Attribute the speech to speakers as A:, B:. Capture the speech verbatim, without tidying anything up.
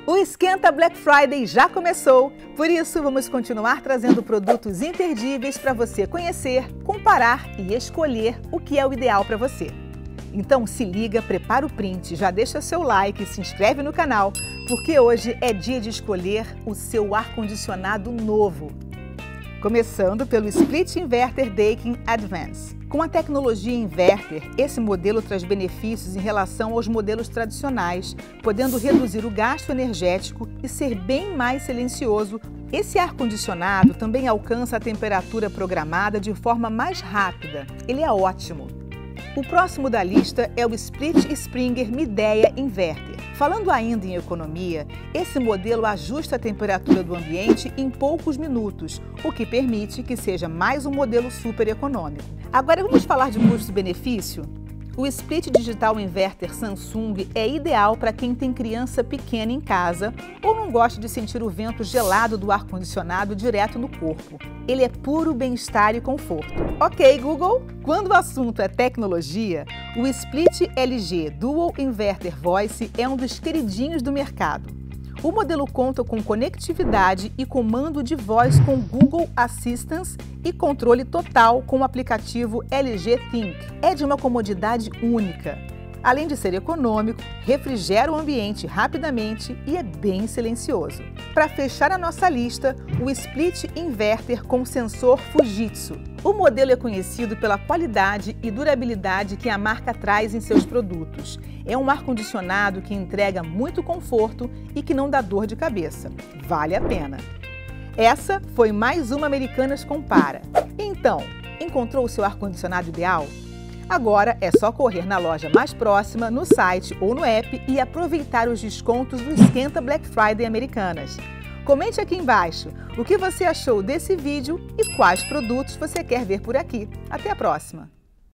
A: O Esquenta Black Friday já começou, por isso vamos continuar trazendo produtos imperdíveis para você conhecer, comparar e escolher o que é o ideal para você. Então se liga, prepara o print, já deixa seu like e se inscreve no canal, porque hoje é dia de escolher o seu ar-condicionado novo. Começando pelo Split Inverter Daikin Advance. Com a tecnologia inverter, esse modelo traz benefícios em relação aos modelos tradicionais, podendo reduzir o gasto energético e ser bem mais silencioso. Esse ar-condicionado também alcança a temperatura programada de forma mais rápida. Ele é ótimo. O próximo da lista é o Split Springer Midea Inverter. Falando ainda em economia, esse modelo ajusta a temperatura do ambiente em poucos minutos, o que permite que seja mais um modelo super econômico. Agora vamos falar de custo-benefício? O Split Digital Inverter Samsung é ideal para quem tem criança pequena em casa ou não gosta de sentir o vento gelado do ar-condicionado direto no corpo. Ele é puro bem-estar e conforto. Ok, Google? Quando o assunto é tecnologia, o Split L G Dual Inverter Voice é um dos queridinhos do mercado. O modelo conta com conectividade e comando de voz com Google Assistance e controle total com o aplicativo L G Think. É de uma comodidade única. Além de ser econômico, refrigera o ambiente rapidamente e é bem silencioso. Para fechar a nossa lista, o Split Inverter com sensor Fujitsu. O modelo é conhecido pela qualidade e durabilidade que a marca traz em seus produtos. É um ar-condicionado que entrega muito conforto e que não dá dor de cabeça. Vale a pena! Essa foi mais uma Americanas Compara. Então, encontrou o seu ar-condicionado ideal? Agora é só correr na loja mais próxima, no site ou no app e aproveitar os descontos do Esquenta Black Friday Americanas. Comente aqui embaixo o que você achou desse vídeo e quais produtos você quer ver por aqui. Até a próxima!